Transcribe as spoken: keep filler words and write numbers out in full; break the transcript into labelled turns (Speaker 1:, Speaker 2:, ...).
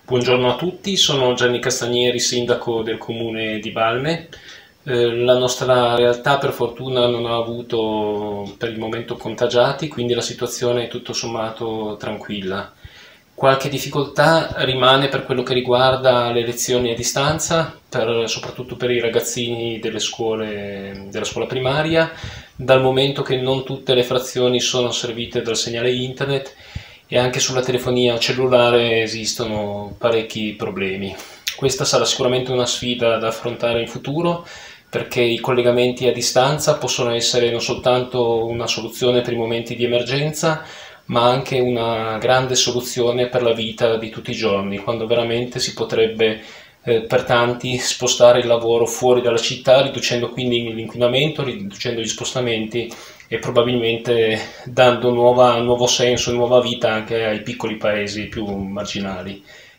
Speaker 1: Buongiorno a tutti, sono Gianni Castagneri, sindaco del comune di Balme. Eh, la nostra realtà per fortuna non ha avuto per il momento contagiati, quindi la situazione è tutto sommato tranquilla. Qualche difficoltà rimane per quello che riguarda le lezioni a distanza, per- soprattutto per i ragazzini delle scuole, della scuola primaria, dal momento che non tutte le frazioni sono servite dal segnale internet e anche sulla telefonia cellulare esistono parecchi problemi. Questa sarà sicuramente una sfida da affrontare in futuro perché i collegamenti a distanza possono essere non soltanto una soluzione per i momenti di emergenza, ma anche una grande soluzione per la vita di tutti i giorni, quando veramente si potrebbe eh, per tanti spostare il lavoro fuori dalla città, riducendo quindi l'inquinamento, riducendo gli spostamenti e probabilmente dando nuova, nuovo senso e nuova vita anche ai piccoli paesi più marginali.